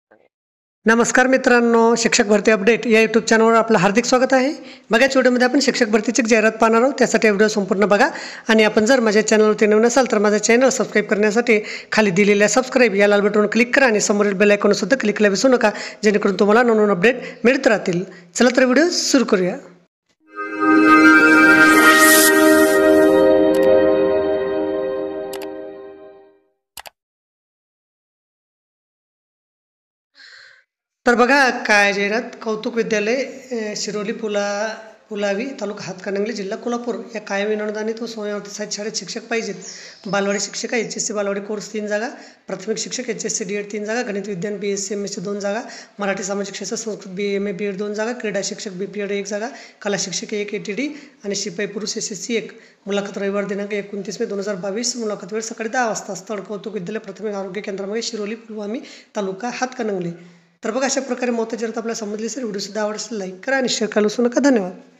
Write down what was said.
नमस्कार मित्रांनो, शिक्षक भरती अपडेट या यूट्यूब चॅनलवर आपलं हार्दिक स्वागत आहे. बघा, व्हिडिओमध्ये आपण शिक्षक भरतीची जाहिरात पाहणार आहोत. त्यासाठी व्हिडिओ संपूर्ण बघा आणि आपण जर माझ्या चॅनलवरती नवीन असाल तर माझं चॅनल सबस्क्राईब करण्यासाठी खाली दिलेल्या सबस्क्राईब या लाल बटनवर क्लिक करा आणि समोरील बेल आयकॉन सुद्धा क्लिक करायला विसरू नका, जेणेकरून तुम्हाला नवीन अपडेट मिळत राहतील. चला तर व्हिडिओ सुरू करूया. तर बघा काय जाहिरात. कौतुक विद्यालय शिरोली पुलावी तालुका हातकणंगले जिल्हा कोल्हापूर या कायमी अनुदानित व स्वयंअर्थसहाय्यित शाळेत शिक्षक पाहिजेत. बालवाडी शिक्षक HSC बालवाडी कोर्स 3 जागा, प्राथमिक शिक्षक HSC D.Ed 3 जागा, गणित विज्ञान BSc MSc 2 जागा, मराठी सामाजिक शास्त्र संस्कृत BA MA B.Ed 2 जागा, क्रीडा शिक्षक BPED 1 जागा, कला शिक्षक 1 ATD आणि शिपाई पुरुष SSC 1. मुलाखत रविवार दिनांक 29 मे 2022. मुलाखत वेळ सकाळी 10 वाजता. स्थळ कौतुक विद्यालय प्राथमिक आरोग्य केंद्रामध्ये शिरोली पुलवामी तालुका हातकणंगले. तर बघा, अशा प्रकारे महत्त्वाची जाहिरात आपल्याला समजली असेल. व्हिडिओ सुद्धा आवडला असेल लाईक करा आणि शेअर करायला विसरू नका. धन्यवाद.